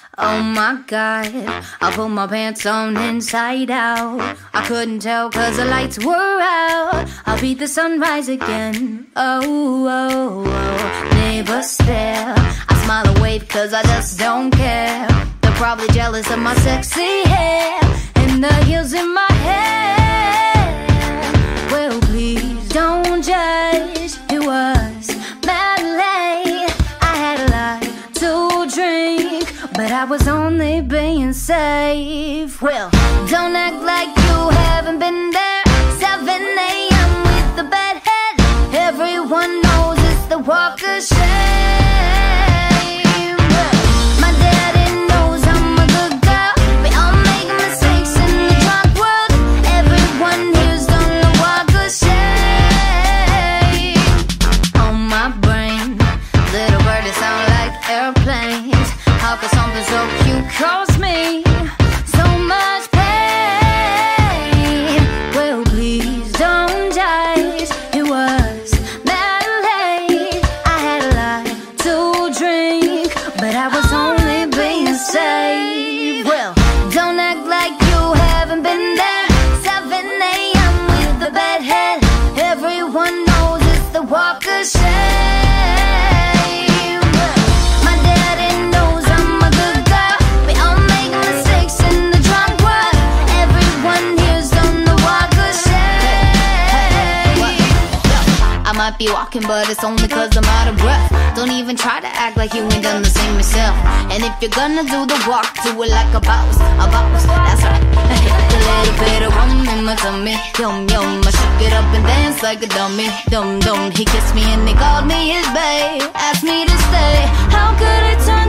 Oh my God, I put my pants on inside out. I couldn't tell cause the lights were out. I'll beat the sunrise again. Oh, oh, oh. Neighbors stare, I smile and wave cause I just don't care. They're probably jealous of my sexy hair and the heels in my hair. Well, please don't judge, it was mad late. I had a lot to drink, but I was only being safe. Well, don't act like you haven't been there. 7 a.m. with the bedhead. Everyone knows it's the walk of shame. My daddy knows I'm a good girl. We all make mistakes in the drunk world. Everyone here's done the walk of shame. On my brain, little birdies sound like airplanes. How could something so cute cause me so much pain? Well, please don't judge, it was mad late. I had a lot to drink, but I was only being safe. Well, don't act like you haven't been there. 7 a.m. with the bedhead. Everyone knows it's the walk of shame. Might be walking, but it's only cause I'm out of breath. Don't even try to act like you ain't done the same yourself. And if you're gonna do the walk, do it like a boss, that's right. A little bit of rum in my tummy, yum yum. I shook it up and dance like a dummy, dum dum. He kissed me and he called me his babe, asked me to stay. How could it turn